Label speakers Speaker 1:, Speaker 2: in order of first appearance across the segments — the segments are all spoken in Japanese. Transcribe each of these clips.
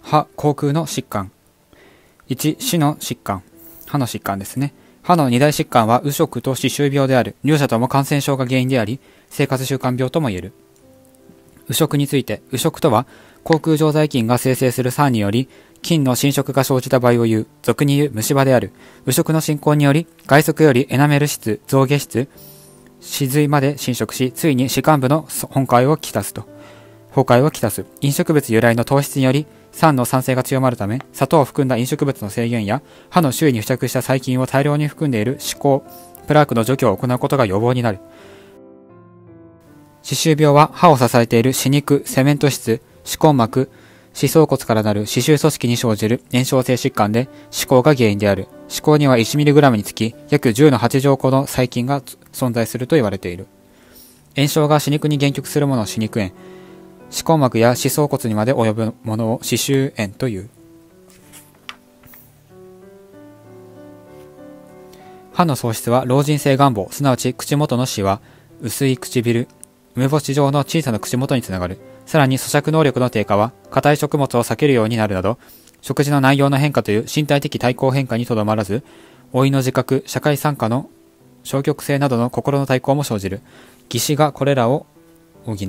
Speaker 1: 歯・口腔の疾患。1、歯の疾患。歯の疾患ですね。歯の二大疾患は右食と歯周病である。両者とも感染症が原因であり、生活習慣病とも言える。右食について、右食とは、口腔常在菌が生成する酸により、菌の侵食が生じた場合を言う、俗に言う虫歯である。右食の進行により、外側よりエナメル質、象牙質、歯髄まで侵食し、ついに歯間部の崩壊をきたす。飲食物由来の糖質により、酸の酸性が強まるため、砂糖を含んだ飲食物の制限や、歯の周囲に付着した細菌を大量に含んでいる歯垢、プラークの除去を行うことが予防になる。歯周病は歯を支えている歯肉、セメント質、歯根膜、歯槽骨からなる歯周組織に生じる炎症性疾患で、歯垢が原因である。歯垢には 1mg につき約10の8乗個の細菌が存在すると言われている。炎症が歯肉に限局するものを歯肉炎、歯根膜や歯槽骨にまで及ぶものを歯周炎という。歯の喪失は老人性眼疱、すなわち口元のシワ、薄い唇、梅干し状の小さな口元につながる。さらに咀嚼能力の低下は硬い食物を避けるようになるなど、食事の内容の変化という身体的対抗変化にとどまらず、老いの自覚、社会参加の消極性などの心の対抗も生じる。義歯がこれらを補う。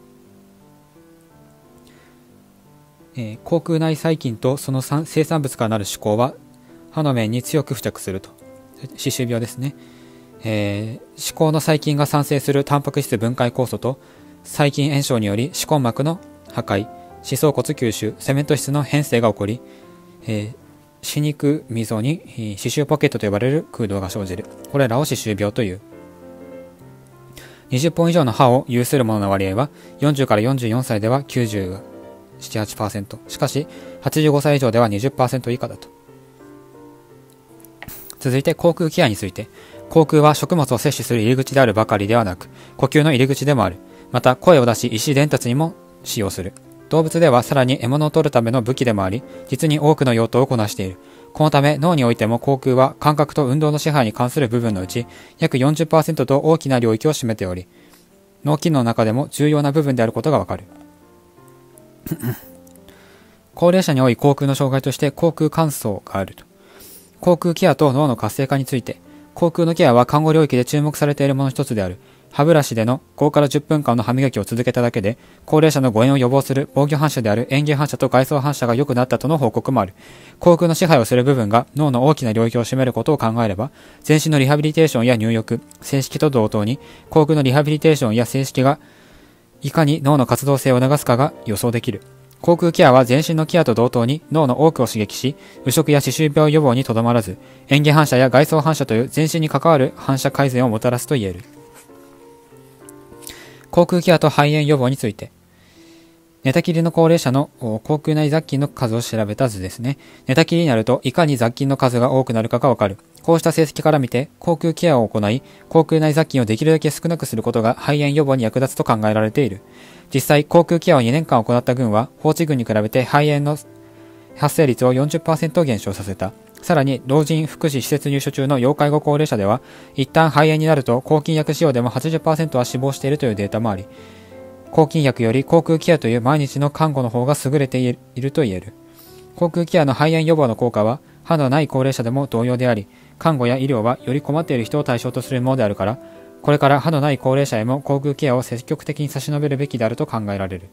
Speaker 1: 口腔内細菌とその生産物からなる歯垢は歯の面に強く付着すると。歯周病ですね。歯垢の細菌が産生するタンパク質分解酵素と細菌炎症により歯根膜の破壊、歯槽骨吸収、セメント質の変性が起こり、歯肉溝に歯周ポケットと呼ばれる空洞が生じる。これらを歯周病という。20本以上の歯を有する者の割合は40から44歳では97、8%。しかし、85歳以上では 20% 以下だと。続いて、口腔ケアについて。口腔は食物を摂取する入り口であるばかりではなく、呼吸の入り口でもある。また、声を出し、意思伝達にも使用する。動物ではさらに獲物を取るための武器でもあり、実に多くの用途をこなしている。このため、脳においても口腔は感覚と運動の支配に関する部分のうち、約 40% と大きな領域を占めており、脳機能の中でも重要な部分であることがわかる。高齢者に多い口腔の障害として口腔乾燥があると。口腔ケアと脳の活性化について、口腔のケアは看護領域で注目されているもの一つである。歯ブラシでの5から10分間の歯磨きを続けただけで、高齢者の誤嚥を予防する防御反射である嚥下反射と外装反射が良くなったとの報告もある。口腔の支配をする部分が脳の大きな領域を占めることを考えれば、全身のリハビリテーションや入浴、正式と同等に、口腔のリハビリテーションや正式がいかに脳の活動性を促すかが予想できる。口腔ケアは全身のケアと同等に脳の多くを刺激し、右食や歯周病予防にとどまらず、嚥下反射や外装反射という全身に関わる反射改善をもたらすと言える。口腔ケアと肺炎予防について。寝たきりの高齢者の口腔内雑菌の数を調べた図ですね。寝たきりになるといかに雑菌の数が多くなるかがわかる。こうした成績から見て、口腔ケアを行い、口腔内雑菌をできるだけ少なくすることが肺炎予防に役立つと考えられている。実際、口腔ケアを2年間行った群は、放置群に比べて肺炎の発生率を 40% 減少させた。さらに、老人福祉施設入所中の要介護高齢者では、一旦肺炎になると抗菌薬使用でも 80% は死亡しているというデータもあり、抗菌薬より口腔ケアという毎日の看護の方が優れていると言える。口腔ケアの肺炎予防の効果は、歯のない高齢者でも同様であり、看護や医療はより困っている人を対象とするものであるから、これから歯のない高齢者へも口腔ケアを積極的に差し伸べるべきであると考えられる。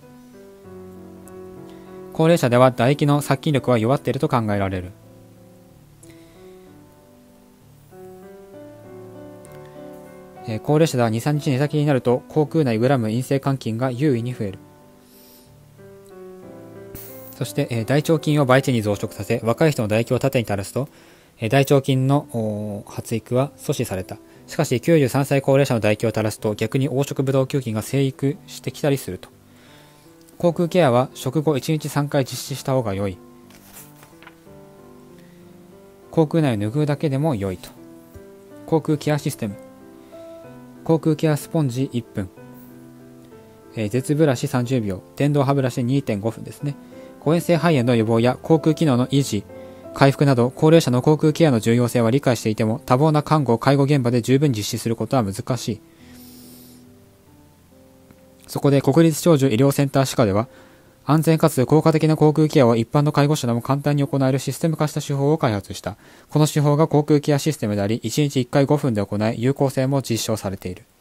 Speaker 1: 高齢者では唾液の殺菌力は弱っていると考えられる。高齢者では 2,3 日寝たきりになると口腔内グラム陰性肝菌が優位に増える。そして、大腸菌を培地に増殖させ、若い人の唾液を縦に垂らすと、大腸菌の発育は阻止された。しかし93歳高齢者の唾液を垂らすと逆に黄色ブドウ球菌が生育してきたりすると。口腔ケアは食後1日3回実施した方が良い。口腔内を拭うだけでも良いと。口腔ケアシステム。口腔ケアスポンジ1分。舌ブラシ30秒。電動歯ブラシ 2.5 分ですね。誤嚥性肺炎の予防や口腔機能の維持、回復など高齢者の口腔ケアの重要性は理解していても多忙な看護・介護現場で十分実施することは難しい。そこで国立長寿医療センター歯科では安全かつ効果的な口腔ケアを一般の介護者でも簡単に行えるシステム化した手法を開発した。この手法が口腔ケアシステムであり、1日1回5分で行い、有効性も実証されている。